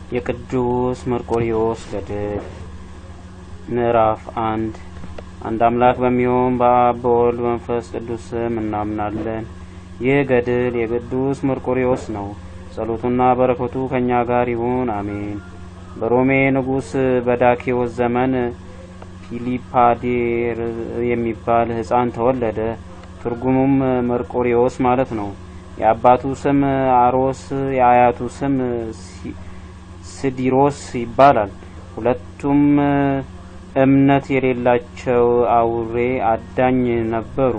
የቅዱስ መርቆሬዎስ ገድል ምዕራፍ 1 አንድ አምላክ በሚሆን በአብ በወልድ በመንፈስ ቅዱስ እናምናለን። ይህ ገድል የቅዱስ መርቆሬዎስ ነው። ጸሎቱና በረከቱ ከኛ ጋር ይሁን አሜን። በሮሜ ንጉስ በዳኪዎስ ዘመን ፊሊፓዴር የሚባል ሕፃን ተወለደ። ትርጉሙም መርቆሬዎስ ማለት ነው። የአባቱ ስም አሮስ የአያቱ ስም ስዲሮስ ይባላል። ሁለቱም እምነት የሌላቸው አውሬ አዳኝ ነበሩ።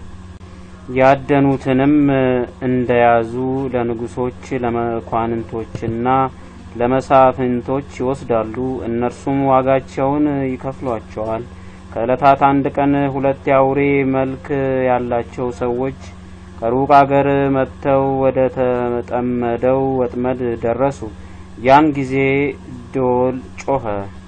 ያደኑትንም እንደያዙ ለንጉሶች ለመኳንንቶችና ለመሳፍንቶች ይወስዳሉ። እነርሱም ዋጋቸውን ይከፍሏቸዋል። ከዕለታት አንድ ቀን ሁለት የአውሬ መልክ ያላቸው ሰዎች ከሩቅ አገር መጥተው ወደ ተጠመደው ወጥመድ ደረሱ። ያን ጊዜ ደወል ጮኸ።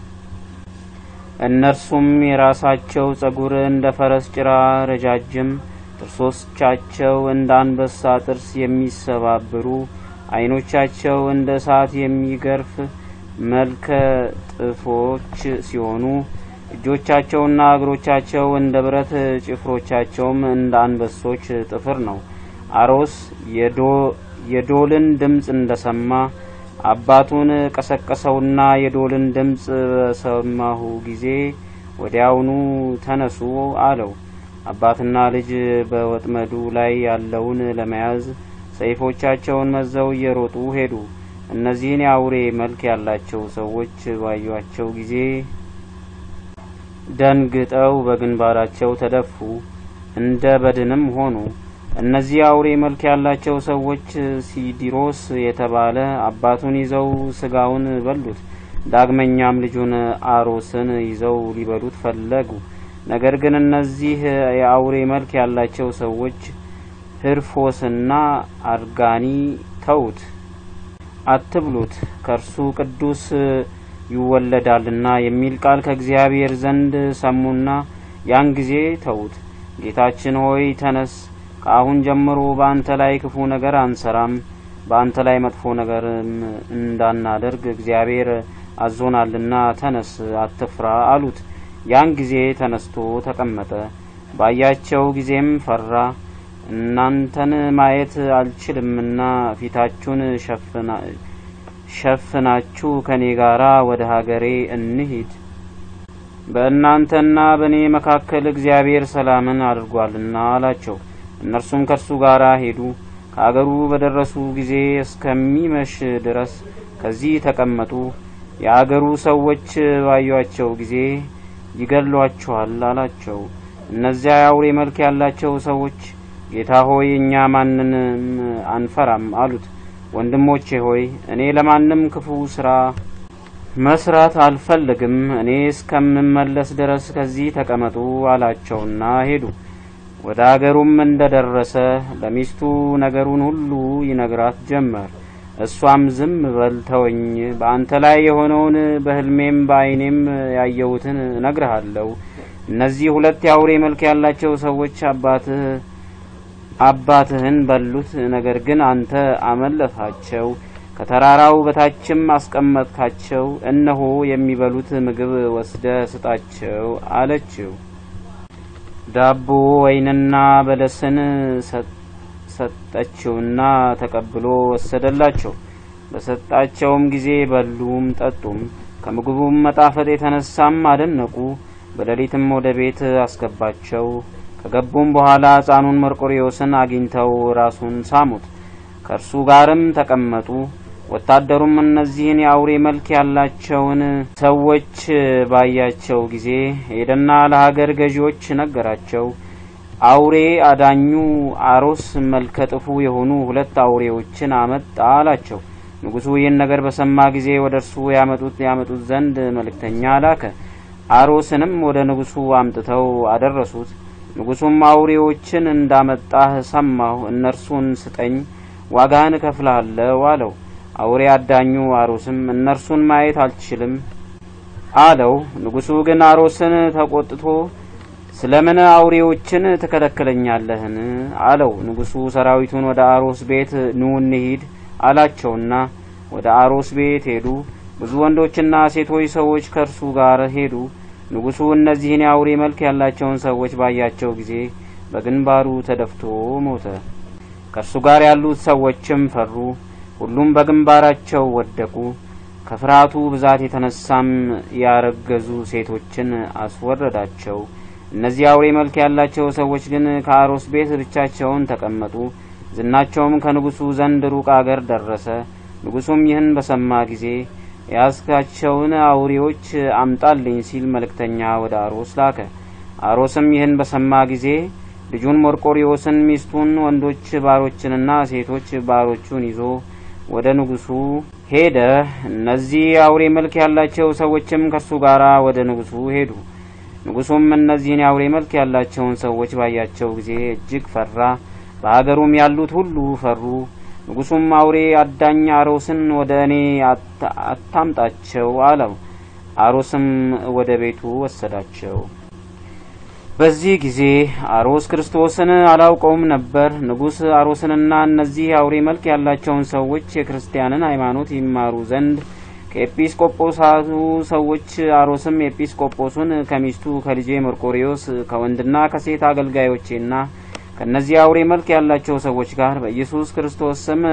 እነርሱም የራሳቸው ጸጉር እንደ ፈረስ ጭራ ረጃጅም፣ ጥርሶቻቸው እንደ አንበሳ ጥርስ የሚሰባብሩ፣ ዓይኖቻቸው እንደ እሳት የሚገርፍ መልከ ጥፎች ሲሆኑ እጆቻቸውና እግሮቻቸው እንደ ብረት ጭፍሮቻቸውም እንደ አንበሶች ጥፍር ነው። አሮስ የዶልን ድምጽ እንደሰማ አባቱን ቀሰቀሰውና የዶልን ድምጽ በሰማሁ ጊዜ ወዲያውኑ ተነሱ አለው። አባትና ልጅ በወጥመዱ ላይ ያለውን ለመያዝ ሰይፎቻቸውን መዘው እየሮጡ ሄዱ። እነዚህን የአውሬ መልክ ያላቸው ሰዎች ባዩአቸው ጊዜ ደንግጠው በግንባራቸው ተደፉ፣ እንደ በድንም ሆኑ። እነዚህ አውሬ መልክ ያላቸው ሰዎች ሲዲሮስ የተባለ አባቱን ይዘው ስጋውን በሉት። ዳግመኛም ልጁን አሮስን ይዘው ሊበሉት ፈለጉ። ነገር ግን እነዚህ የአውሬ መልክ ያላቸው ሰዎች ህርፎስና አርጋኒ ተውት፣ አትብሉት ከርሱ ቅዱስ ይወለዳልና የሚል ቃል ከእግዚአብሔር ዘንድ ሰሙና ያን ጊዜ ተውት። ጌታችን ሆይ ተነስ፣ ከአሁን ጀምሮ በአንተ ላይ ክፉ ነገር አንሰራም፣ በአንተ ላይ መጥፎ ነገርም እንዳናደርግ እግዚአብሔር አዞናልና ተነስ፣ አትፍራ አሉት። ያን ጊዜ ተነስቶ ተቀመጠ። ባያቸው ጊዜም ፈራ። እናንተን ማየት አልችልምና ፊታችሁን ሸፍናችሁ ከኔ ጋራ ወደ ሀገሬ እንሂድ። በእናንተና በኔ መካከል እግዚአብሔር ሰላምን አድርጓልና አላቸው። እነርሱም ከርሱ ጋራ ሄዱ። ከአገሩ በደረሱ ጊዜ እስከሚመሽ ድረስ ከዚህ ተቀመጡ። የአገሩ ሰዎች ባዩአቸው ጊዜ ይገድሏቸዋል አላቸው። እነዚያ የአውሬ መልክ ያላቸው ሰዎች ጌታ ሆይ እኛ ማንንም አንፈራም አሉት። ወንድሞቼ ሆይ እኔ ለማንም ክፉ ስራ መስራት አልፈልግም፣ እኔ እስከምመለስ ድረስ ከዚህ ተቀመጡ አላቸውና ሄዱ። ወደ አገሩም እንደደረሰ ለሚስቱ ነገሩን ሁሉ ይነግራት ጀመር። እሷም ዝም በል ተወኝ፣ በአንተ ላይ የሆነውን በህልሜም በዓይኔም ያየሁትን እነግርሃለሁ። እነዚህ ሁለት የአውሬ መልክ ያላቸው ሰዎች አባትህን በሉት፣ ነገር ግን አንተ አመለጥሃቸው፣ ከተራራው በታችም አስቀመጥካቸው። እነሆ የሚበሉት ምግብ ወስደህ ስጣቸው አለችው። ዳቦ ወይንና በለስን ሰጠችውና ተቀብሎ ወሰደላቸው። በሰጣቸውም ጊዜ በሉም ጠጡም። ከምግቡም መጣፈጥ የተነሳም አደነቁ። በሌሊትም ወደ ቤት አስገባቸው። ከገቡም በኋላ ሕፃኑን መርቆሬዎስን አግኝተው ራሱን ሳሙት፣ ከእርሱ ጋርም ተቀመጡ። ወታደሩም እነዚህን የአውሬ መልክ ያላቸውን ሰዎች ባያቸው ጊዜ ሄደና ለሀገር ገዢዎች ነገራቸው። አውሬ አዳኙ አሮስ መልከ ጥፉ የሆኑ ሁለት አውሬዎችን አመጣ አላቸው። ንጉሡ ይህን ነገር በሰማ ጊዜ ወደ እርሱ ያመጡት ዘንድ መልእክተኛ ላከ። አሮስንም ወደ ንጉሡ አምጥተው አደረሱት። ንጉሡም አውሬዎችን እንዳመጣህ ሰማሁ፣ እነርሱን ስጠኝ፣ ዋጋህን እከፍልሃለሁ አለው። አውሬ አዳኙ አሮስም እነርሱን ማየት አልችልም አለው። ንጉሡ ግን አሮስን ተቆጥቶ ስለምን አውሬዎችን ተከለከለኛለህን አለው። ንጉሡ ሰራዊቱን ወደ አሮስ ቤት ኑ እንሂድ አላቸውና ወደ አሮስ ቤት ሄዱ። ብዙ ወንዶችና ሴቶች ሰዎች ከእርሱ ጋር ሄዱ። ንጉሡ እነዚህን የአውሬ መልክ ያላቸውን ሰዎች ባያቸው ጊዜ በግንባሩ ተደፍቶ ሞተ። ከእርሱ ጋር ያሉት ሰዎችም ፈሩ፣ ሁሉም በግንባራቸው ወደቁ። ከፍርሃቱ ብዛት የተነሳም ያረገዙ ሴቶችን አስወረዳቸው። እነዚህ አውሬ መልክ ያላቸው ሰዎች ግን ከአሮስ ቤት ብቻቸውን ተቀመጡ። ዝናቸውም ከንጉሡ ዘንድ ሩቅ አገር ደረሰ። ንጉሡም ይህን በሰማ ጊዜ ያስካቸውን አውሬዎች አምጣልኝ ሲል መልእክተኛ ወደ አሮስ ላከ። አሮስም ይህን በሰማ ጊዜ ልጁን መርቆሪዎስን፣ ሚስቱን፣ ወንዶች ባሮችንና ሴቶች ባሮቹን ይዞ ወደ ንጉሡ ሄደ። እነዚህ አውሬ መልክ ያላቸው ሰዎችም ከሱ ጋር ወደ ንጉሡ ሄዱ። ንጉሡም እነዚህን አውሬ መልክ ያላቸውን ሰዎች ባያቸው ጊዜ እጅግ ፈራ። በአገሩም ያሉት ሁሉ ፈሩ። ንጉሡም አውሬ አዳኝ አሮስን ወደ እኔ አታምጣቸው አለው። አሮስም ወደ ቤቱ ወሰዳቸው። በዚህ ጊዜ አሮስ ክርስቶስን አላውቀውም ነበር። ንጉሥ አሮስንና እነዚህ አውሬ መልክ ያላቸውን ሰዎች የክርስቲያንን ሃይማኖት ይማሩ ዘንድ ከኤጲስቆጶሳቱ ሰዎች አሮስም ኤጲስቆጶሱን ከሚስቱ ከልጄ መርቆሪዎስ ከወንድና ከሴት አገልጋዮቼና ከነዚህ አውሬ መልክ ያላቸው ሰዎች ጋር በኢየሱስ ክርስቶስ ስም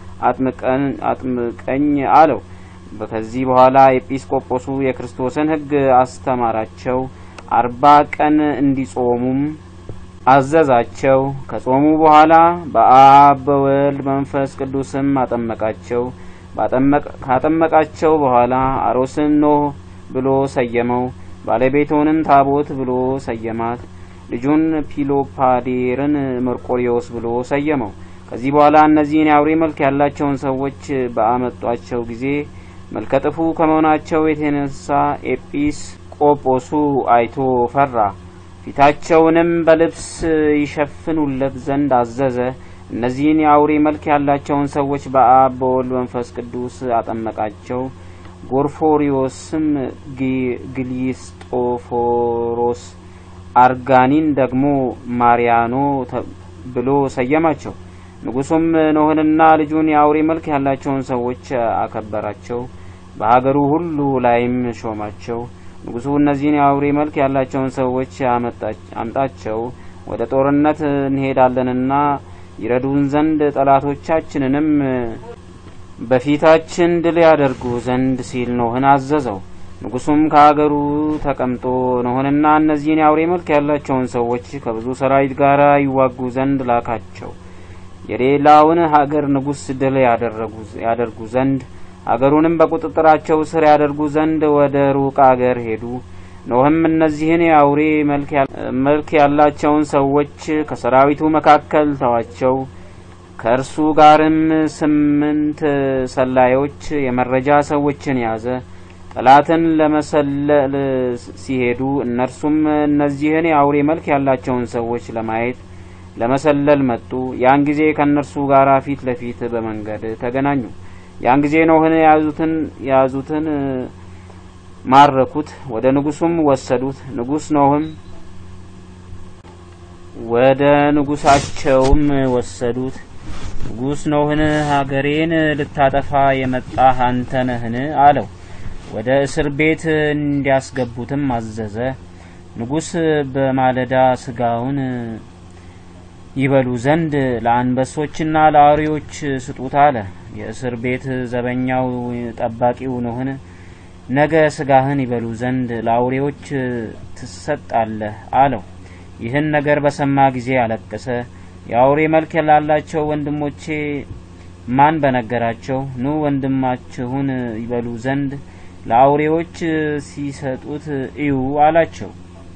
አጥምቀኝ አለው። ከዚህ በኋላ ኤጲስቆጶሱ የክርስቶስን ሕግ አስተማራቸው። 40 ቀን እንዲጾሙም አዘዛቸው። ከጾሙ በኋላ በአብ በወልድ መንፈስ ቅዱስም አጠመቃቸው። ካጠመቃቸው በኋላ አሮስን ኖህ ብሎ ሰየመው። ባለቤቱንም ታቦት ብሎ ሰየማት። ልጁን ፒሎፓዴርን መርቆሪዎስ ብሎ ሰየመው። ከዚህ በኋላ እነዚህን የአውሬ መልክ ያላቸውን ሰዎች በአመጧቸው ጊዜ መልከጥፉ ከመሆናቸው የተነሳ ኤጲስቆጶሱ አይቶ ፈራ። ፊታቸውንም በልብስ ይሸፍኑለት ዘንድ አዘዘ። እነዚህን የአውሬ መልክ ያላቸውን ሰዎች በአብ በወልድ መንፈስ ቅዱስ አጠመቃቸው። ጎርፎሪዮስም ግሊስጦፎሮስ አርጋኒን ደግሞ ማሪያኖ ብሎ ሰየማቸው። ንጉሡም ኖህንና ልጁን የአውሬ መልክ ያላቸውን ሰዎች አከበራቸው፣ በሀገሩ ሁሉ ላይም ሾማቸው። ንጉሡ እነዚህን የአውሬ መልክ ያላቸውን ሰዎች አምጣቸው፣ ወደ ጦርነት እንሄዳለንና ይረዱን ዘንድ ጠላቶቻችንንም በፊታችን ድል ያደርጉ ዘንድ ሲል ኖህን አዘዘው። ንጉሡም ከሀገሩ ተቀምጦ ኖህንና እነዚህን የአውሬ መልክ ያላቸውን ሰዎች ከብዙ ሰራዊት ጋር ይዋጉ ዘንድ ላካቸው። የሌላውን ሀገር ንጉሥ ድል ያደርጉ ዘንድ ሀገሩንም በቁጥጥራቸው ስር ያደርጉ ዘንድ ወደ ሩቅ አገር ሄዱ። ኖህም እነዚህን የአውሬ መልክ ያላቸውን ሰዎች ከሰራዊቱ መካከል ተዋቸው። ከእርሱ ጋርም 8 ሰላዮች የመረጃ ሰዎችን ያዘ። ጠላትን ለመሰለል ሲሄዱ እነርሱም እነዚህን የአውሬ መልክ ያላቸውን ሰዎች ለመሰለል መጡ። ያን ጊዜ ከእነርሱ ጋር ፊት ለፊት በመንገድ ተገናኙ። ያን ጊዜ ኖህን ያዙትን ማረኩት፣ ወደ ንጉሡም ወሰዱት። ንጉሥ ኖህን ሀገሬን ልታጠፋ የመጣህ አንተ ነህን? አለው። ወደ እስር ቤት እንዲያስገቡትም አዘዘ። ንጉሥ በማለዳ ስጋውን ይበሉ ዘንድ ለአንበሶችና ለአውሬዎች ስጡት አለ። የእስር ቤት ዘበኛው ጠባቂው ኖህን ነገ ስጋህን ይበሉ ዘንድ ለአውሬዎች ትሰጣለህ አለው። ይህን ነገር በሰማ ጊዜ አለቀሰ። የአውሬ መልክ ያላቸው ወንድሞቼ ማን በነገራቸው? ኑ ወንድማችሁን ይበሉ ዘንድ ለአውሬዎች ሲሰጡት እዩ አላቸው።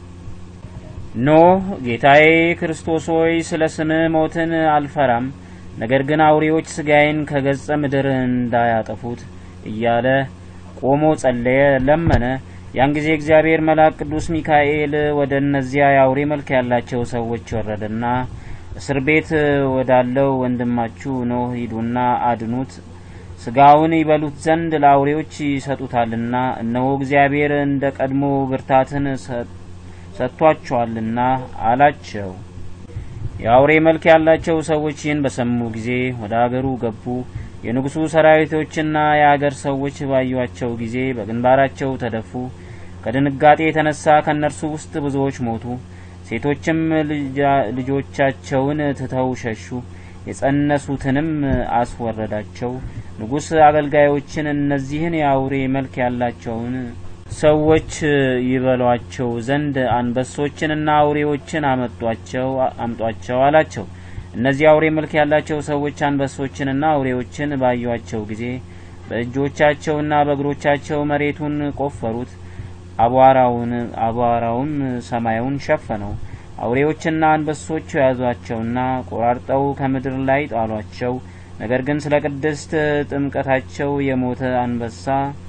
ኖህ ጌታዬ ክርስቶስ ሆይ ስለ ስምህ ሞትን አልፈራም፣ ነገር ግን አውሬዎች ስጋዬን ከገጸ ምድር እንዳያጠፉት እያለ ቆሞ ጸለየ፣ ለመነ። ያን ጊዜ እግዚአብሔር መልአክ ቅዱስ ሚካኤል ወደ እነዚያ የአውሬ መልክ ያላቸው ሰዎች ወረደና እስር ቤት ወዳለው ወንድማችሁ ኖህ ሂዱና አድኑት፣ ስጋውን ይበሉት ዘንድ ለአውሬዎች ይሰጡታልና እነሆ እግዚአብሔር እንደ ቀድሞ ብርታትን ሰጥቷቸዋልና አላቸው። የአውሬ መልክ ያላቸው ሰዎች ይህን በሰሙ ጊዜ ወደ አገሩ ገቡ። የንጉሱ ሰራዊቶችና የአገር ሰዎች ባዩአቸው ጊዜ በግንባራቸው ተደፉ። ከድንጋጤ የተነሳ ከነርሱ ውስጥ ብዙዎች ሞቱ። ሴቶችም ልጆቻቸውን ትተው ሸሹ። የጸነሱትንም አስወረዳቸው። ንጉስ አገልጋዮችን እነዚህን የአውሬ መልክ ያላቸውን ሰዎች ይበሏቸው ዘንድ አንበሶችንና አውሬዎችን አምጧቸው አላቸው። እነዚህ አውሬ መልክ ያላቸው ሰዎች አንበሶችንና አውሬዎችን ባዩአቸው ጊዜ በእጆቻቸውና በእግሮቻቸው መሬቱን ቆፈሩት። አቧራውም ሰማዩን ሸፈነው። አውሬዎችና አንበሶች ያዟቸውና ቆራርጠው ከምድር ላይ ጣሏቸው። ነገር ግን ስለ ቅድስት ጥምቀታቸው የሞተ አንበሳ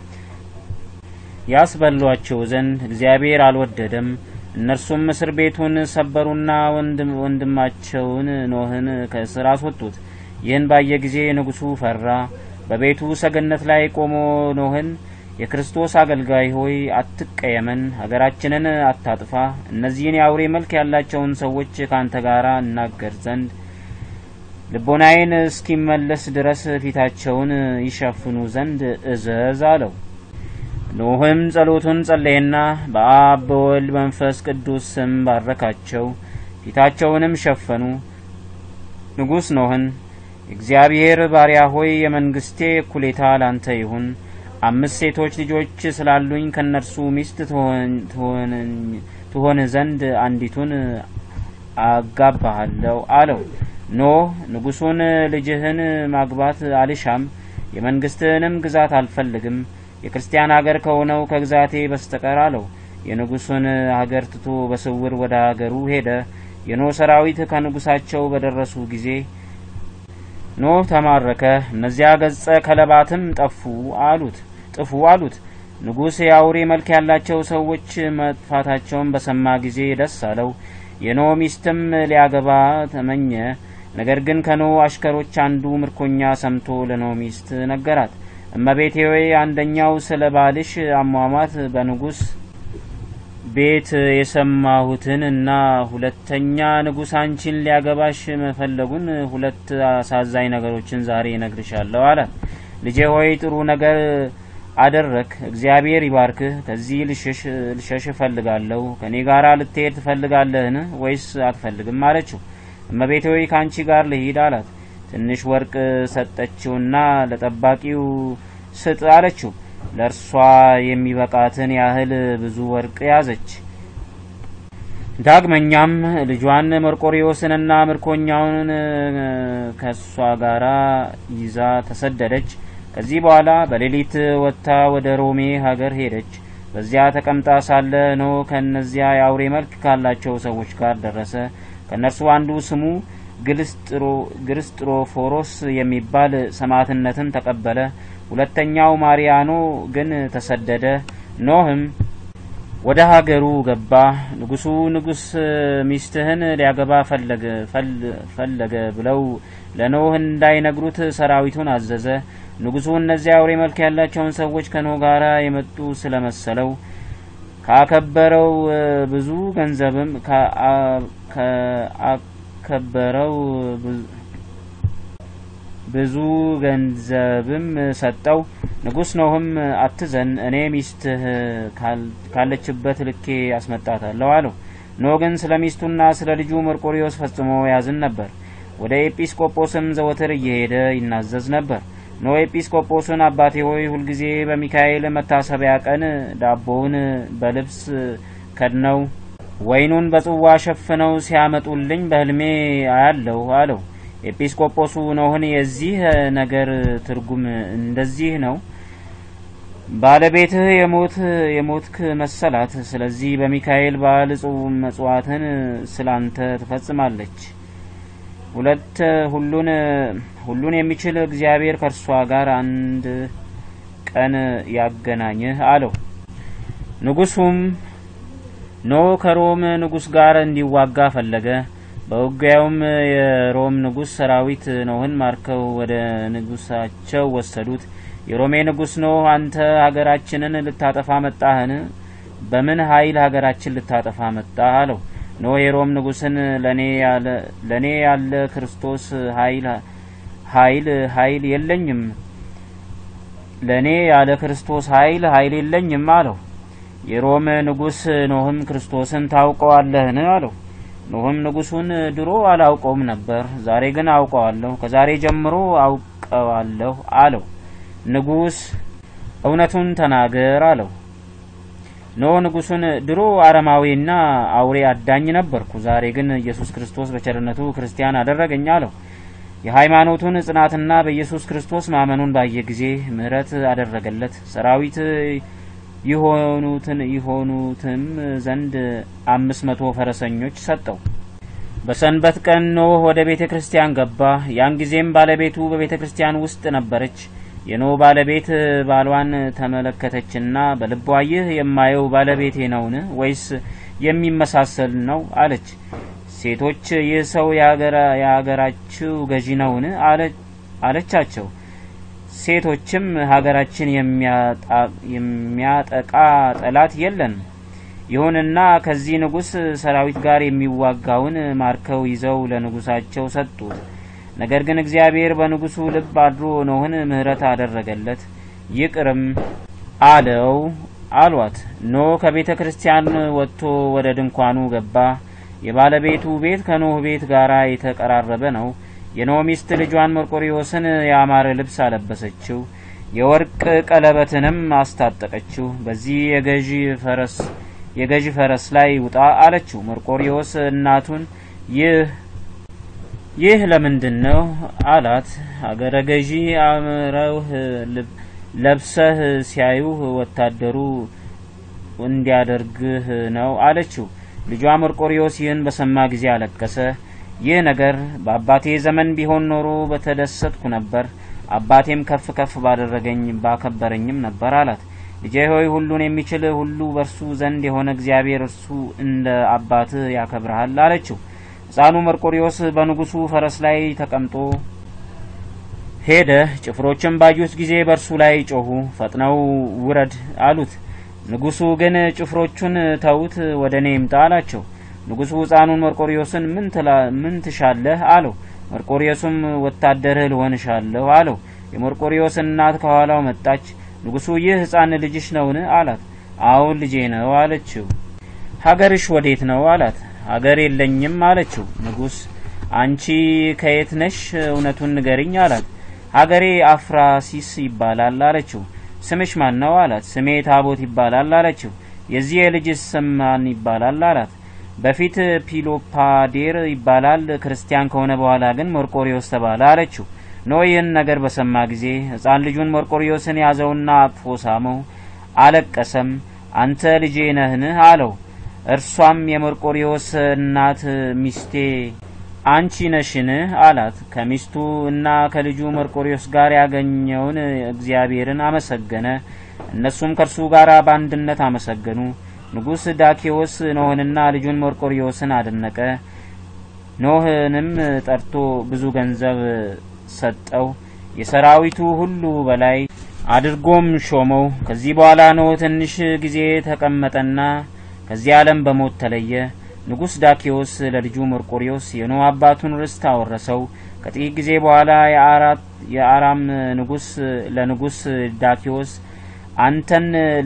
ያስበሏቸው ዘንድ እግዚአብሔር አልወደደም። እነርሱም እስር ቤቱን ሰበሩና ወንድማቸውን ኖህን ከእስር አስወጡት። ይህን ባየ ጊዜ ንጉሱ ፈራ። በቤቱ ሰገነት ላይ ቆሞ ኖህን የክርስቶስ አገልጋይ ሆይ አትቀየመን፣ ሀገራችንን አታጥፋ፣ እነዚህን የአውሬ መልክ ያላቸውን ሰዎች ካንተ ጋር እናገር ዘንድ ልቦናዬን እስኪመለስ ድረስ ፊታቸውን ይሸፍኑ ዘንድ እዘዝ አለው። ኖህም ጸሎቱን ጸለየና በአብ በወልድ መንፈስ ቅዱስ ስም ባረካቸው፣ ፊታቸውንም ሸፈኑ። ንጉስ ኖህን እግዚአብሔር ባሪያ ሆይ የመንግስቴ እኩሌታ ላንተ ይሁን፣ 5 ሴቶች ልጆች ስላሉኝ ከነርሱ ሚስት ትሆን ዘንድ አንዲቱን አጋባሃለሁ አለው። ኖህ ንጉሱን ልጅህን ማግባት አልሻም፣ የመንግስትህንም ግዛት አልፈልግም፣ የክርስቲያን ሀገር ከሆነው ከግዛቴ በስተቀር አለው። የንጉሱን ሀገር ትቶ በስውር ወደ ሀገሩ ሄደ። የኖህ ሰራዊት ከንጉሳቸው በደረሱ ጊዜ ኖህ ተማረከ። እነዚያ ገጸ ከለባትም ጠፉ አሉት። ንጉስ የአውሬ መልክ ያላቸው ሰዎች መጥፋታቸውን በሰማ ጊዜ ደስ አለው። የኖህ ሚስትም ሊያገባ ተመኘ። ነገር ግን ከኖህ አሽከሮች አንዱ ምርኮኛ ሰምቶ ለኖህ ሚስት ነገራት። እመቤቴ ሆይ አንደኛው ስለ ባልሽ አሟሟት በንጉስ ቤት የሰማሁትን እና ሁለተኛ ንጉስ አንቺን ሊያገባሽ መፈለጉን 2 አሳዛኝ ነገሮችን ዛሬ እነግርሻለሁ አላት። ልጄ ሆይ ጥሩ ነገር አደረክ፣ እግዚአብሔር ይባርክህ። ከዚህ ልሸሽ እፈልጋለሁ። ከኔ ጋር ልትሄድ ትፈልጋለህን ወይስ አትፈልግም አለችው። እመቤቴ ሆይ ካንቺ ጋር ልሂድ አላት። ትንሽ ወርቅ ሰጠችውና ለጠባቂው ስጥ አለችው። ለርሷ የሚበቃትን ያህል ብዙ ወርቅ ያዘች። ዳግመኛም ልጇን መርቆሪዎስንና ምርኮኛውን ከሷ ጋራ ይዛ ተሰደደች። ከዚህ በኋላ በሌሊት ወጥታ ወደ ሮሜ ሀገር ሄደች። በዚያ ተቀምጣ ሳለ ኖህ ከነዚያ የአውሬ መልክ ካላቸው ሰዎች ጋር ደረሰ። ከነርሱ አንዱ ስሙ ግርስጥሮፎሮስ የሚባል ሰማዕትነትን ተቀበለ። ሁለተኛው ማሪያኖ ግን ተሰደደ። ኖህም ወደ ሀገሩ ገባ። ንጉስ ሚስትህን ሊያገባ ፈለገ ብለው ለኖህ እንዳይነግሩት ሰራዊቱን አዘዘ። ንጉሱ እነዚያ አውሬ መልክ ያላቸውን ሰዎች ከኖህ ጋር የመጡ ስለመሰለው ካከበረው ብዙ ገንዘብም ብዙ ገንዘብም ሰጠው። ንጉስ ኖህም አትዘን፣ እኔ ሚስትህ ካለችበት ልኬ አስመጣታለሁ አለው። ኖህ ግን ስለ ሚስቱና ስለ ልጁ መርቆሪዎስ ፈጽሞ ያዝን ነበር። ወደ ኤጲስቆጶስም ዘወትር እየሄደ ይናዘዝ ነበር። ኖህ ኤጲስቆጶስን አባቴ ሆይ ሁልጊዜ በሚካኤል መታሰቢያ ቀን ዳቦውን በልብስ ከድነው ወይኑን በጽዋ ሸፍነው ሲያመጡልኝ በህልሜ አያለሁ አለው። ኤጲስቆጶሱ ኖህን የዚህ ነገር ትርጉም እንደዚህ ነው፣ ባለቤትህ የሞትክ መሰላት፣ ስለዚህ በሚካኤል በዓል መጽዋዕትን ስላንተ ትፈጽማለች። ሁሉን የሚችል እግዚአብሔር ከእርሷ ጋር አንድ ቀን ያገናኝህ አለው። ንጉሱም ኖህ ከሮም ንጉስ ጋር እንዲዋጋ ፈለገ። በውጊያውም የሮም ንጉስ ሰራዊት ኖህን ማርከው ወደ ንጉሳቸው ወሰዱት። የሮሜ ንጉስ ኖህ አንተ ሀገራችንን ልታጠፋ መጣህን? በምን ኃይል ሀገራችን ልታጠፋ መጣህ አለው። ኖ የሮም ንጉስን ለኔ ያለ ክርስቶስ ኃይል የለኝም ለኔ ያለ ክርስቶስ ኃይል የለኝም አለው። የሮም ንጉስ ኖህም ክርስቶስን ታውቀዋለህን አለው። ኖህም ንጉሱን ድሮ አላውቀውም ነበር፣ ዛሬ ግን አውቀዋለሁ፣ ከዛሬ ጀምሮ አውቀዋለሁ አለው። ንጉስ እውነቱን ተናገር አለው። ኖህ ንጉሱን ድሮ አረማዊና አውሬ አዳኝ ነበርኩ፣ ዛሬ ግን ኢየሱስ ክርስቶስ በቸርነቱ ክርስቲያን አደረገኝ አለው። የሃይማኖቱን ጽናትና በኢየሱስ ክርስቶስ ማመኑን ባየ ጊዜ ምህረት አደረገለት። ሰራዊት ይሆኑትም ዘንድ 500 ፈረሰኞች ሰጠው። በሰንበት ቀን ኖህ ወደ ቤተክርስቲያን ገባ። ያን ጊዜም ባለቤቱ በቤተክርስቲያን ውስጥ ነበረች። የኖህ ባለቤት ባሏን ተመለከተችና በልቧ ይህ የማየው ባለቤቴ ነውን ወይስ የሚመሳሰል ነው አለች። ሴቶች ይህ ሰው የሀገራችሁ ገዢ ነውን አለቻቸው። ሴቶችም ሀገራችን የሚያጠቃ ጠላት የለን፣ ይሁንና ከዚህ ንጉስ ሰራዊት ጋር የሚዋጋውን ማርከው ይዘው ለንጉሳቸው ሰጡት። ነገር ግን እግዚአብሔር በንጉሱ ልብ አድሮ ኖህን ምህረት አደረገለት፣ ይቅርም አለው አሏት። ኖህ ከቤተክርስቲያን ወጥቶ ወደ ድንኳኑ ገባ። የባለቤቱ ቤት ከኖህ ቤት ጋር የተቀራረበ ነው። የኖህ ሚስት ልጇን መርቆሪዎስን ያማረ ልብስ አለበሰችው፣ የወርቅ ቀለበትንም አስታጠቀችው። በዚህ የገዢ ፈረስ ላይ ውጣ አለችው። መርቆሪዎስ እናቱን ይህ ለምንድነው አላት። አገረ ገዢ አምረውህ ለብሰህ ሲያዩህ ወታደሩ እንዲያደርግህ ነው አለችው። ልጇ መርቆሪዎስ ይህን በሰማ ጊዜ አለቀሰ። ይህ ነገር በአባቴ ዘመን ቢሆን ኖሮ በተደሰትኩ ነበር፣ አባቴም ከፍ ከፍ ባደረገኝ ባከበረኝም ነበር አላት። ልጄ ሆይ ሁሉን የሚችል ሁሉ በርሱ ዘንድ የሆነ እግዚአብሔር እርሱ እንደ አባት ያከብርሃል አለችው። ሕፃኑ መርቆሪዎስ በንጉሱ ፈረስ ላይ ተቀምጦ ሄደ። ጭፍሮችም ባዩት ጊዜ በርሱ ላይ ጮሁ፣ ፈጥነው ውረድ አሉት። ንጉሱ ግን ጭፍሮቹን ተውት፣ ወደኔ ይምጣ አላቸው። ንጉሱ ሕፃኑን መርቆሪዎስን ምን ትሻለህ አለው። መርቆሪዎስም ወታደርህ ልሆንሻለሁ አለው። የመርቆሪዎስ እናት ከኋላው መጣች። ንጉሱ ይህ ሕፃን ልጅሽ ነውን አላት። አዎን ልጄ ነው አለችው። ሀገርሽ ወዴት ነው አላት። ሀገር የለኝም አለችው። ንጉስ አንቺ ከየት ነሽ? እውነቱን ንገሪኝ አላት። ሀገሬ አፍራሲስ ይባላል አለችው። ስምሽ ማን ነው አላት። ስሜ ታቦት ይባላል አለችው። የዚህ ልጅስ ስም ማን ይባላል አላት። በፊት ፒሎፓዴር ይባላል፣ ክርስቲያን ከሆነ በኋላ ግን መርቆሪዎስ ተባለ አለችው። ኖህ ይህን ነገር በሰማ ጊዜ ሕፃን ልጁን መርቆሪዎስን ያዘውና አቅፎ ሳመው፣ አለቀሰም። አንተ ልጄ ነህን አለው። እርሷም የመርቆሪዎስ እናት ሚስቴ አንቺ ነሽን አላት። ከሚስቱ እና ከልጁ መርቆሪዎስ ጋር ያገኘውን እግዚአብሔርን አመሰገነ። እነሱም ከርሱ ጋር በአንድነት አመሰገኑ። ንጉስ ዳኪዎስ ኖህንና ልጁን መርቆሪዎስን አደነቀ። ኖህንም ጠርቶ ብዙ ገንዘብ ሰጠው፣ የሰራዊቱ ሁሉ በላይ አድርጎም ሾመው። ከዚህ በኋላ ኖህ ትንሽ ጊዜ ተቀመጠና ከዚህ ዓለም በሞት ተለየ። ንጉስ ዳኪዎስ ለልጁ መርቆሪዎስ የኖህ አባቱን ርስት አወረሰው። ከጥቂት ጊዜ በኋላ የአራም ንጉስ ለንጉስ ዳኪዎስ አንተን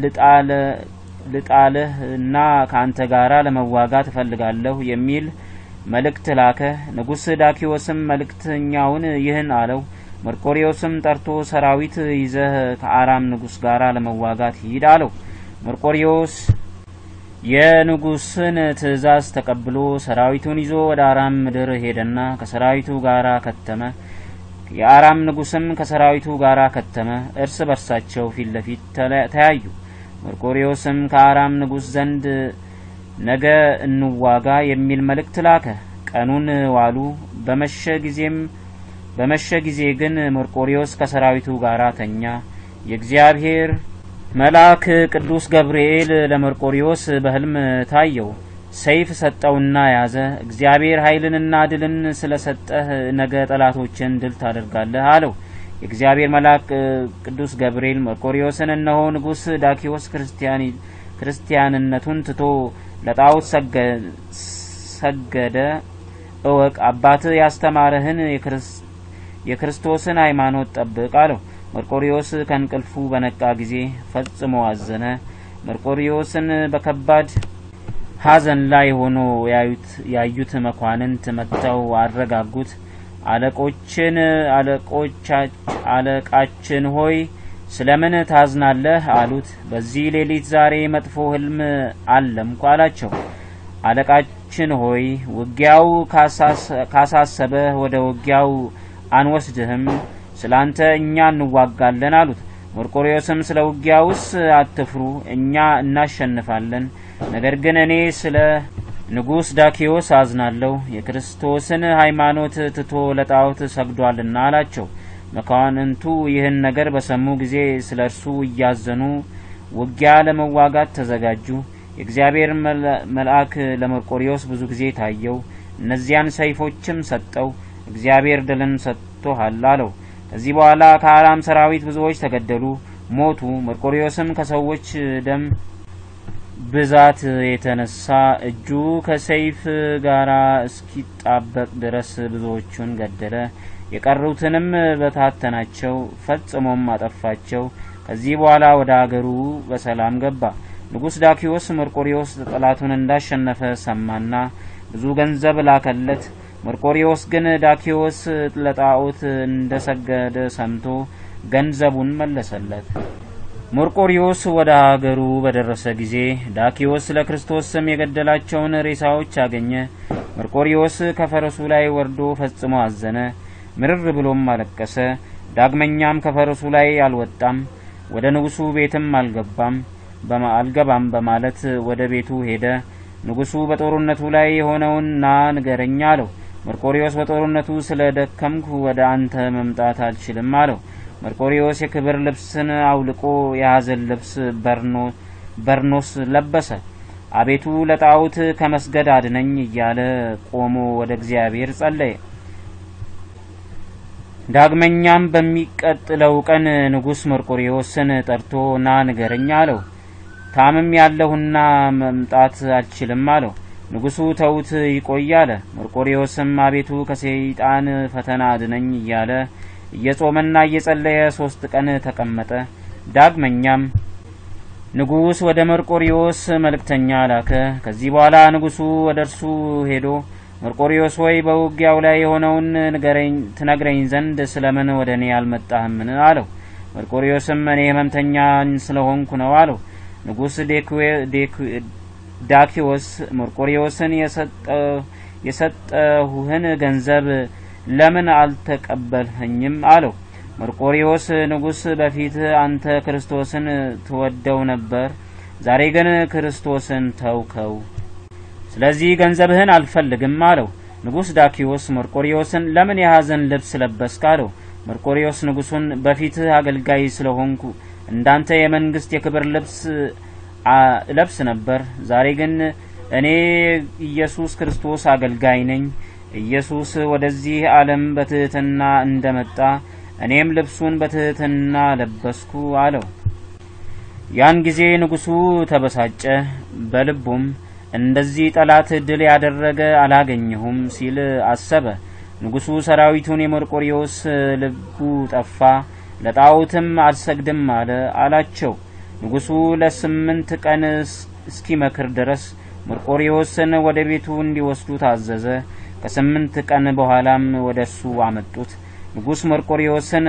ልጣልህና ካንተ ጋራ ለመዋጋት ፈልጋለሁ የሚል መልእክት ላከ። ንጉስ ዳኪዎስም መልእክተኛውን ይህን አለው። መርቆሪዎስም ጠርቶ ሰራዊት ይዘህ ከአራም ንጉስ ጋራ ለመዋጋት ሂድ አለው። መርቆሪዎስ የንጉስን ትእዛዝ ተቀብሎ ሰራዊቱን ይዞ ወደ አራም ምድር ሄደና ከሰራዊቱ ጋራ ከተመ። የአራም ንጉስም ከሰራዊቱ ጋራ ከተመ። እርስ በርሳቸው ፊት ለፊት ተያዩ። መርቆሪዎስም ከአራም ንጉስ ዘንድ ነገ እንዋጋ የሚል መልእክት ላከ። ቀኑን ዋሉ። በመሸ ጊዜ ግን መርቆሪዎስ ከሰራዊቱ ጋራ ተኛ። የእግዚአብሔር መልአክ ቅዱስ ገብርኤል ለመርቆሪዎስ በህልም ታየው። ሰይፍ ሰጠውና ያዘ። እግዚአብሔር ኃይልንና ድልን ስለሰጠህ ነገ ጠላቶችን ድል ታደርጋለህ አለው። የእግዚአብሔር መልአክ ቅዱስ ገብርኤል መርቆሪዎስን እነሆ ንጉስ ዳኪዎስ ክርስቲያንነቱን ትቶ ለጣዖት ሰገደ እወቅ አባት ያስተማረህን የክርስቶስን ሃይማኖት ጠብቅ አለው። መርቆሪዎስ ከእንቅልፉ በነቃ ጊዜ ፈጽሞ አዘነ። መርቆሪዎስን በከባድ ሐዘን ላይ ሆኖ ያዩት መኳንንት መጥተው አረጋጉት። አለቃችን ሆይ ስለምን ታዝናለህ አሉት። በዚህ ሌሊት ዛሬ መጥፎ ህልም አለምኩ አላቸው። አለቃችን ሆይ ውጊያው ካሳሰበ ወደ ውጊያው አንወስድህም፣ ስላንተ እኛ እንዋጋለን አሉት። መርቆሪዎስም ስለ ውጊያውስ አትፍሩ፣ እኛ እናሸንፋለን። ነገር ግን እኔ ስለ ንጉስ ዳኪዮስ አዝናለሁ፣ የክርስቶስን ሃይማኖት ትቶ ለጣዖት ሰግዷልና አላቸው። መኳንንቱ ይህን ነገር በሰሙ ጊዜ ስለርሱ እያዘኑ ውጊያ ለመዋጋት ተዘጋጁ። የእግዚአብሔር መልአክ ለመርቆሪዎስ ብዙ ጊዜ ታየው። እነዚያን ሰይፎችም ሰጠው። እግዚአብሔር ድልን ሰጥቶሃል አለው። ከዚህ በኋላ ከአራም ሰራዊት ብዙዎች ተገደሉ፣ ሞቱ። መርቆሪዎስም ከሰዎች ደም ብዛት የተነሳ እጁ ከሰይፍ ጋር እስኪጣበቅ ድረስ ብዙዎቹን ገደለ። የቀሩትንም በታተናቸው፣ ፈጽሞም አጠፋቸው። ከዚህ በኋላ ወደ አገሩ በሰላም ገባ። ንጉስ ዳኪዮስ መርቆሪዎስ ጠላቱን እንዳሸነፈ ሰማና ብዙ ገንዘብ ላከለት። መርቆሪዎስ ግን ዳኪዮስ ለጣዖት እንደሰገደ ሰምቶ ገንዘቡን መለሰለት። መርቆሪዎስ ወደ አገሩ በደረሰ ጊዜ ዳኪዮስ ለክርስቶስ ስም የገደላቸውን ሬሳዎች አገኘ። መርቆሪዎስ ከፈረሱ ላይ ወርዶ ፈጽሞ አዘነ፣ ምርር ብሎም አለቀሰ። ዳግመኛም ከፈረሱ ላይ አልወጣም፣ ወደ ንጉሱ ቤትም አልገባም በማለት ወደ ቤቱ ሄደ። ንጉሱ በጦርነቱ ላይ የሆነውን ና ንገረኝ አለው። መርቆሪዎስ በጦርነቱ ስለደከምኩ ወደ አንተ መምጣት አልችልም አለው። መርቆሪዎስ የክብር ልብስን አውልቆ የሐዘን ልብስ በርኖስ ለበሰ። አቤቱ ለጣዖት ከመስገድ አድነኝ እያለ ቆሞ ወደ እግዚአብሔር ጸለየ። ዳግመኛም በሚቀጥለው ቀን ንጉስ መርቆሪዎስን ጠርቶ ና ንገረኝ አለው። ታምም ያለሁና መምጣት አልችልም አለው። ንጉሱ ተውት ይቆይ አለ። መርቆሪዎስም አቤቱ ከሰይጣን ፈተና አድነኝ እያለ እየጾመና እየጸለየ 3 ቀን ተቀመጠ። ዳግመኛም ንጉስ ወደ መርቆሪዎስ መልእክተኛ ላከ። ከዚህ በኋላ ንጉሱ ወደርሱ ሄዶ መርቆሪዎስ ሆይ በውጊያው ላይ የሆነውን ትነግረኝ ዘንድ ስለምን ወደኔ አልመጣህምን አለው። መርቆሪዎስም እኔ ህመምተኛ ስለሆንኩ ነው አለው። ንጉስ ዳኪዮስ መርቆሪዎስን የሰጠሁህን ገንዘብ ለምን አልተቀበልኸኝም አለው። መርቆሪዎስ ንጉስ በፊት አንተ ክርስቶስን ትወደው ነበር፣ ዛሬ ግን ክርስቶስን ተውከው፣ ስለዚህ ገንዘብህን አልፈልግም አለው። ንጉስ ዳኪዮስ መርቆሪዎስን ለምን የሐዘን ልብስ ለበስክ አለው። መርቆሪዎስ ንጉሱን በፊት አገልጋይ ስለሆንኩ እንዳንተ የመንግስት የክብር ልብስ ለብስ ነበር፣ ዛሬ ግን እኔ ኢየሱስ ክርስቶስ አገልጋይ ነኝ። ኢየሱስ ወደዚህ ዓለም በትህትና እንደመጣ እኔም ልብሱን በትህትና ለበስኩ አለው። ያን ጊዜ ንጉሱ ተበሳጨ፣ በልቡም እንደዚህ ጠላት ድል ያደረገ አላገኘሁም ሲል አሰበ። ንጉሱ ሰራዊቱን የመርቆሪዎስ ልቡ ጠፋ፣ ለጣዖትም አልሰግድም አላቸው። ንጉሱ ለ8 ቀን እስኪመክር ድረስ መርቆሪዎስን ወደ ቤቱ እንዲወስዱ ታዘዘ። ከ8 ቀን በኋላም ወደሱ አመጡት። ንጉስ መርቆሪዎስን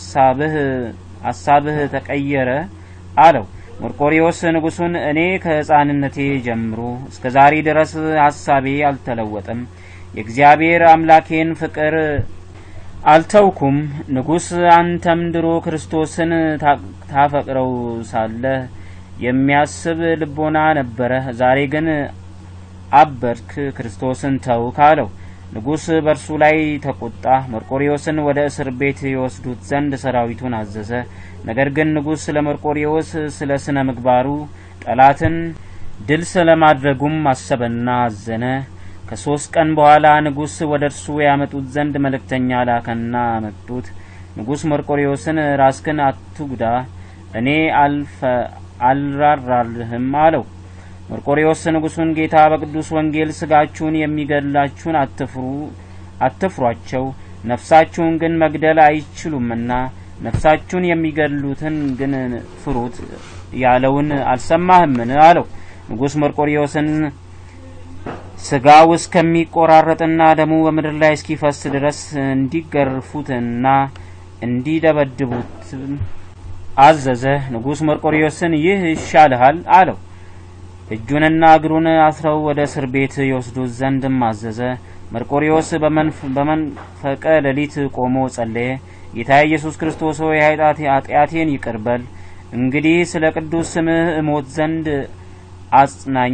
አሳብህ ተቀየረ አለው። መርቆሪዎስ ንጉሱን እኔ ከሕፃንነቴ ጀምሮ እስከዛሬ ድረስ ሐሳቤ አልተለወጠም፣ የእግዚአብሔር አምላኬን ፍቅር አልተውኩም። ንጉስ አንተም ድሮ ክርስቶስን ታፈቅረው ሳለ የሚያስብ ልቦና ነበረ፣ ዛሬ ግን አበድክ፣ ክርስቶስን ተውክ አለው። ንጉስ በርሱ ላይ ተቆጣ። መርቆሪዎስን ወደ እስር ቤት ይወስዱት ዘንድ ሰራዊቱን አዘዘ። ነገር ግን ንጉስ ለመርቆሪዎስ ስለ ስነ ምግባሩ ጠላትን ድል ስለማድረጉም አሰበና አዘነ። ከ3 ቀን በኋላ ንጉስ ወደርሱ ያመጡት ዘንድ መልእክተኛ ላከና አመጡት። ንጉስ መርቆሪዎስን ራስክን አትጉዳ፣ እኔ አልራራልህም አለው። መርቆሬዎስ ንጉሱን ጌታ በቅዱስ ወንጌል ስጋችሁን የሚገድላችሁን አትፍሯቸው፣ ነፍሳችሁን ግን መግደል አይችሉምና ነፍሳችሁን የሚገድሉትን ግን ፍሩት ያለውን አልሰማህምን አለው። ንጉስ መርቆሬዎስን ስጋው እስከሚቆራረጥና ደሙ በምድር ላይ እስኪፈስ ድረስ እንዲገርፉትና እንዲደበድቡት አዘዘ። ንጉስ መርቆሬዎስን ይህ ይሻልሃል አለው። እጁንና እግሩን አስረው ወደ እስር ቤት ይወስዱት ዘንድም አዘዘ። መርቆሬዎስ በመንፈቀ ሌሊት ቆሞ ጸለየ። ጌታ ኢየሱስ ክርስቶስ ሆይ ኃጢአቴን ይቅር በል፣ እንግዲህ ስለ ቅዱስ ስምህ እሞት ዘንድ አጽናኝ፣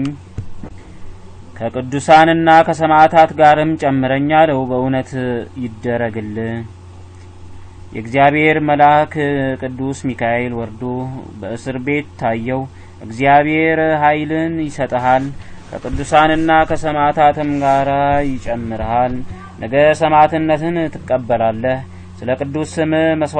ከቅዱሳንና ከሰማዕታት ጋርም ጨምረኝ አለው። በእውነት ይደረግልህ። የእግዚአብሔር መልአክ ቅዱስ ሚካኤል ወርዶ በእስር ቤት ታየው። እግዚአብሔር ኃይልን ይሰጣል፣ ከቅዱሳንና ከሰማዕታትም ጋር ይጨምራል። ነገ ሰማዕትነትን ትቀበላለህ። ስለ ቅዱስ ስም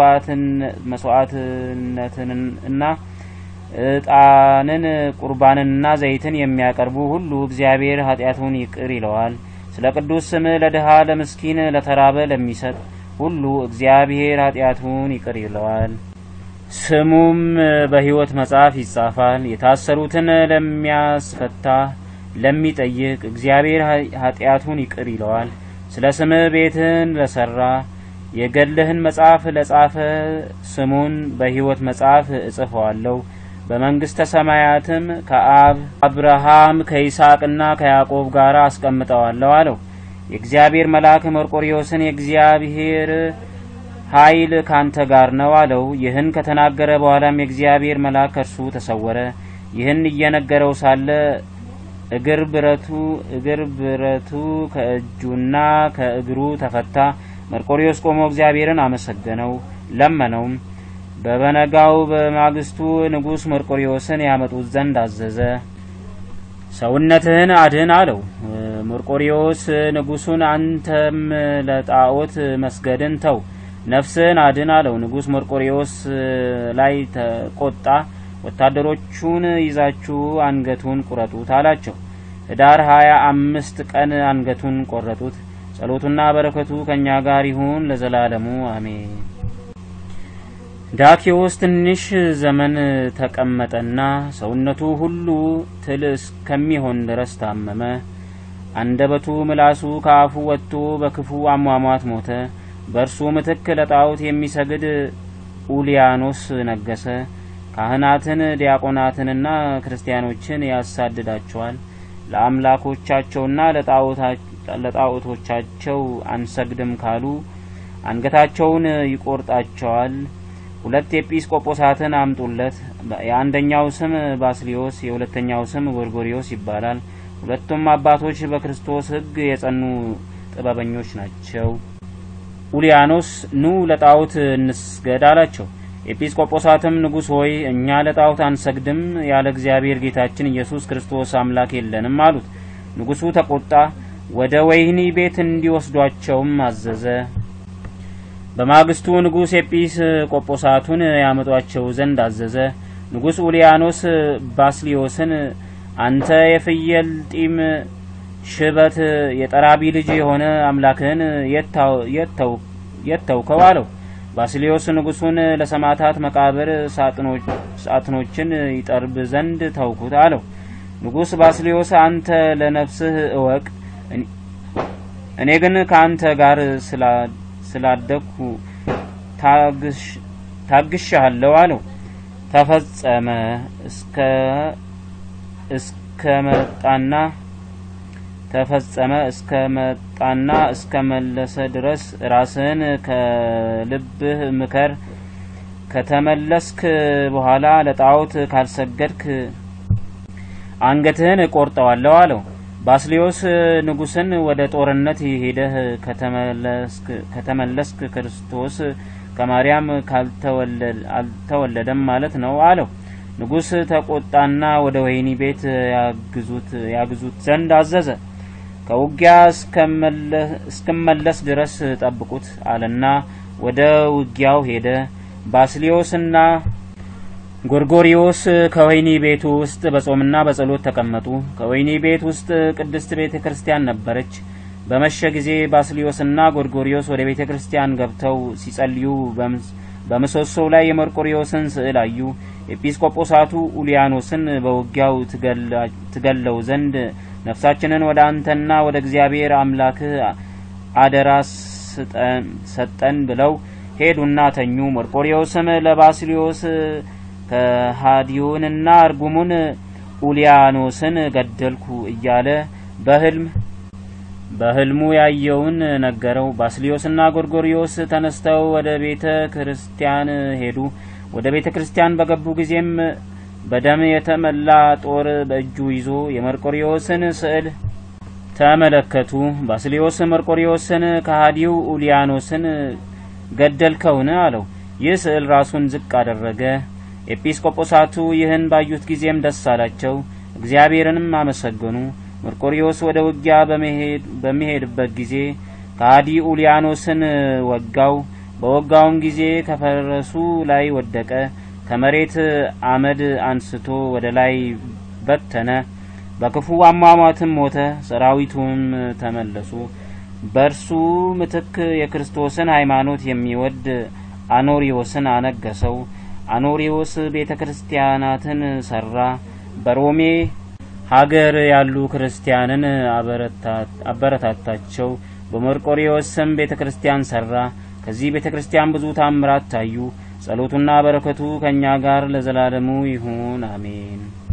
መስዋዕትነትንና ዕጣንን ቁርባንንና ዘይትን የሚያቀርቡ ሁሉ እግዚአብሔር ኃጢአቱን ይቅር ይለዋል። ስለ ቅዱስ ስም ለድሃ፣ ለምስኪን፣ ለተራበ ለሚሰጥ ሁሉ እግዚአብሔር ኃጢአቱን ይቅር ይለዋል። ስሙም በሕይወት መጽሐፍ ይጻፋል። የታሰሩትን ለሚያስፈታ ለሚጠይቅ እግዚአብሔር ኃጢአቱን ይቅር ይለዋል። ስለ ስም ቤትን ለሰራ የገድልህን መጽሐፍ ለጻፈ ስሙን በሕይወት መጽሐፍ እጽፈዋለሁ፣ በመንግስተ ሰማያትም ከአብርሃም ከይስሐቅና ከያዕቆብ ጋር አስቀምጠዋለሁ አለው። የእግዚአብሔር መልአክ መርቆሬዎስን የእግዚአብሔር ኃይል ካንተ ጋር ነው አለው። ይህን ከተናገረ በኋላም የእግዚአብሔር መልአክ ከእርሱ ተሰወረ። ይህን እየነገረው ሳለ እግር ብረቱ ከእጁና ከእግሩ ተፈታ። መርቆሬዎስ ቆሞ እግዚአብሔርን አመሰገነው፣ ለመነውም። በበነጋው በማግስቱ ንጉስ መርቆሬዎስን ያመጡት ዘንድ አዘዘ። ሰውነትህን አድን አለው። መርቆሬዎስ ንጉሱን አንተም ለጣዖት መስገድን ተው፣ ነፍስህን አድን አለው። ንጉስ መርቆሬዎስ ላይ ተቆጣ። ወታደሮቹን ይዛችሁ አንገቱን ቁረጡት አላቸው። ኅዳር 25 ቀን አንገቱን ቆረጡት። ጸሎቱና በረከቱ ከኛ ጋር ይሁን ለዘላለሙ አሜን። ዳኪዎስ ትንሽ ዘመን ተቀመጠና ሰውነቱ ሁሉ ትል እስከሚሆን ድረስ ታመመ። አንደበቱ ምላሱ ከአፉ ወጥቶ በክፉ አሟሟት ሞተ። በእርሱ ምትክ ለጣዖት የሚሰግድ ኡልያኖስ ነገሰ። ካህናትን ዲያቆናትንና ክርስቲያኖችን ያሳድዳቸዋል። ለአምላኮቻቸውና ለጣዖቶቻቸው አንሰግድም ካሉ አንገታቸውን ይቆርጣቸዋል። 2 ኤጲስቆጶሳትን አምጡለት። የአንደኛው ስም ባስሊዮስ የሁለተኛው ስም ጎርጎሪዮስ ይባላል። ሁለቱም አባቶች በክርስቶስ ሕግ የጸኑ ጥበበኞች ናቸው። ኡልያኖስ ኑ ለጣዖት እንስገድ አላቸው። ኤጲስቆጶሳትም ንጉስ ሆይ እኛ ለጣዖት አንሰግድም፣ ያለ እግዚአብሔር ጌታችን ኢየሱስ ክርስቶስ አምላክ የለንም አሉት። ንጉሱ ተቆጣ። ወደ ወህኒ ቤት እንዲወስዷቸውም አዘዘ። በማግስቱ ንጉስ ኤጲስቆጶሳቱን ያመጧቸው ዘንድ አዘዘ። ንጉስ ኡልያኖስ ባስሊዮስን አንተ የፍየል ጢም ሽበት የጠራቢ ልጅ የሆነ አምላክህን የተውከው አለው። ባስሊዮስ ንጉሱን ለሰማዕታት መቃብር ሳጥኖችን ይጠርብ ዘንድ ተውኩት አለው። ንጉስ ባስሊዮስ አንተ ለነፍስህ እወቅ፣ እኔ ግን ካንተ ጋር ስላደኩ ታግሻለሁ አለው። ተፈጸመ እስከመጣና እስከመለሰ ድረስ ራስህን ከልብህ ምከር። ከተመለስክ በኋላ ለጣዖት ካልሰገድክ አንገትህን እቆርጠዋለሁ አለው። ባስሊዮስ ንጉስን ወደ ጦርነት ሄደህ ከተመለስክ ክርስቶስ ከማርያም ካልተወለደም ማለት ነው አለው። ንጉስ ተቆጣና ወደ ወህኒ ቤት ያግዙት ዘንድ አዘዘ። ከውጊያ እስከመለስ ድረስ ጠብቁት አለና ወደ ውጊያው ሄደ። ባስሊዮስና ጎርጎሪዮስ ከወይኒ ቤቱ ውስጥ በጾምና በጸሎት ተቀመጡ። ከወይኒ ቤት ውስጥ ቅድስት ቤተክርስቲያን ነበረች። በመሸ ጊዜ ባስልዮስና ጎርጎሪዮስ ወደ ቤተክርስቲያን ገብተው ሲጸልዩ በመሰሶው ላይ የመርቆሪዮስን ስዕል አዩ። ኤጲስቆጶሳቱ ኡሊያኖስን በውጊያው ትገለው ዘንድ ነፍሳችንን ወደ አንተና ወደ እግዚአብሔር አምላክህ አደራ ሰጠን ብለው ሄዱና ተኙ። መርቆሪዮስም ለባስልዮስ ከሃዲውንና እርጉሙን ኡሊያኖስን ገደልኩ እያለ በህልሙ ያየውን ነገረው። ባስልዮስና ጎርጎሪዮስ ተነስተው ወደ ቤተ ክርስቲያን ሄዱ። ወደ ቤተ ክርስቲያን በገቡ ጊዜም በደም የተመላ ጦር በእጁ ይዞ የመርቆሪዮስን ስዕል ተመለከቱ። ባስልዮስ መርቆሪዮስን ከሃዲው ኡሊያኖስን ገደልከውን አለው። ይህ ስዕል ራሱን ዝቅ አደረገ። ኤጲስቆጶሳቱ ይህን ባዩት ጊዜም ደስ አላቸው፣ እግዚአብሔርንም አመሰገኑ። መርቆሪዮስ ወደ ውጊያ በሚሄድበት ጊዜ ከሃዲ ኡሊያኖስን ወጋው። በወጋውም ጊዜ ከፈረሱ ላይ ወደቀ። ከመሬት አመድ አንስቶ ወደ ላይ በተነ። በክፉ አሟሟትም ሞተ። ሰራዊቱም ተመለሱ። በርሱ ምትክ የክርስቶስን ሃይማኖት የሚወድ አኖሪዮስን አነገሰው። አኖሪዮስ ቤተክርስቲያናትን ሰራ። በሮሜ ሀገር ያሉ ክርስቲያንን አበረታታቸው። በመርቆሪዮስ ስም ቤተክርስቲያን ሰራ። ከዚህ ቤተክርስቲያን ብዙ ታምራት ታዩ። ጸሎቱና በረከቱ ከኛ ጋር ለዘላለሙ ይሁን አሜን።